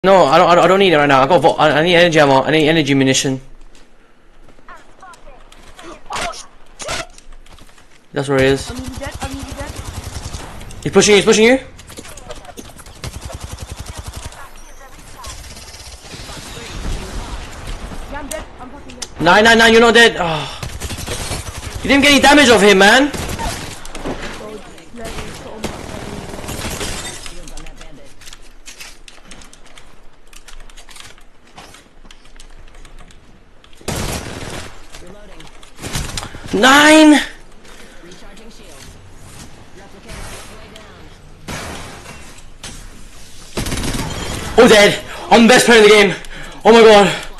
No, I don't need it right now. I need energy ammo. I need energy munition. That's where he is. I'm nearly dead. I'm nearly dead. He's pushing you. He's pushing you. Yeah, I'm dead. I'm fucking dead. 999, you're not dead. Oh. You didn't get any damage off him, man. Nine. Oh, dead. I'm the best player in the game. Oh my god.